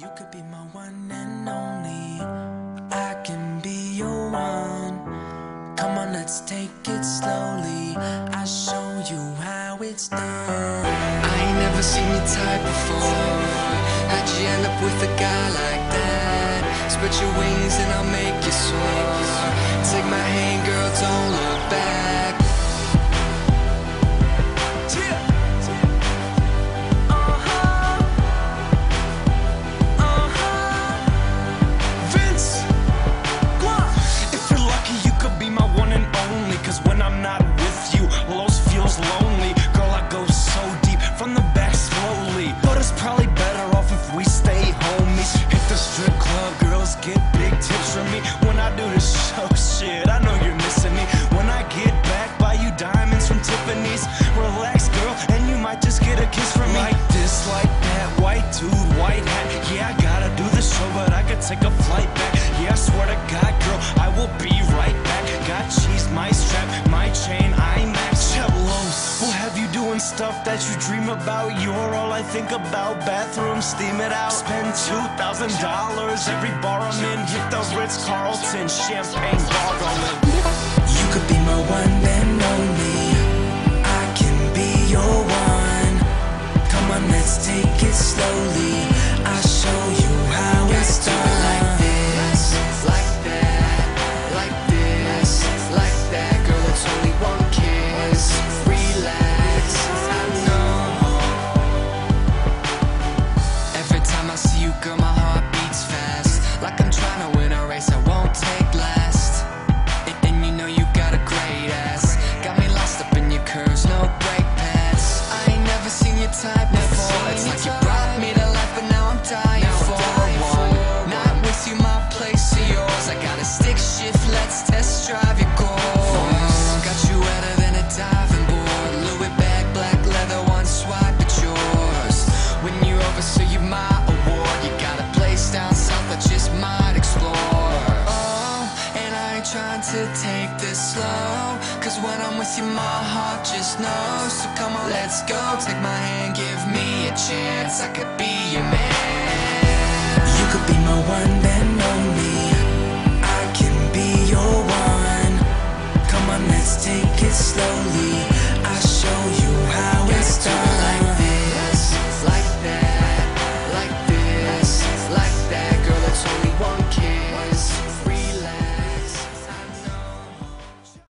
You could be my one and only. I can be your one. Come on, let's take it slowly. I'll show you how it's done. I ain't never seen your type before. How'd you end up with a guy like that? Spread your wings and I'll make you soar. Take my hand, girl, don't look back. Get big tips from me when I do this show. Shit, I know you're missing me. When I get back, buy you diamonds from Tiffany's. Relax, girl, and you might just get a kiss from me. Like this, like that, white dude, white hat. Yeah, I gotta do the show, but I could take a flight back. Yeah, I swear to God, girl, I will be right back. Got cheese, my strap, my chain, IMAX, Chelos. We'll have you doing stuff that you dream about. You're all I think about. Bathroom, steam it out. Spend $2,000 every bar I'm in. Hit the Ritz-Carlton, champagne bar going. You could be my one and only. I can be your one. Come on, let's take it slowly. I'll show you how it's done. Like this, like that, like this, like that. Girl, it's only one kiss. Relax, I know. Every time I see you, girl, my heart beats fast. Like I'm trying to win a race I won't take last. And you know you got a great ass. Got me lost up in your curves, no brake pads. I ain't never seen your type before. It's like you brought me to life, but now I'm dying for one. Not with you, my place or yours. I got a stick shift, let's test drive your course. Got you wetter than a diving board. Louis bag, black leather, one swipe, it's yours. When you're over, so you my award. You got a place down south I just might explore. Oh, and I ain't trying to take this slow, cause when I'm with you my heart just knows. So come on, let's go, take my hand, give me a chance. I could be your man. You could be my one and only. I can be your one. Come on, let's take it slowly.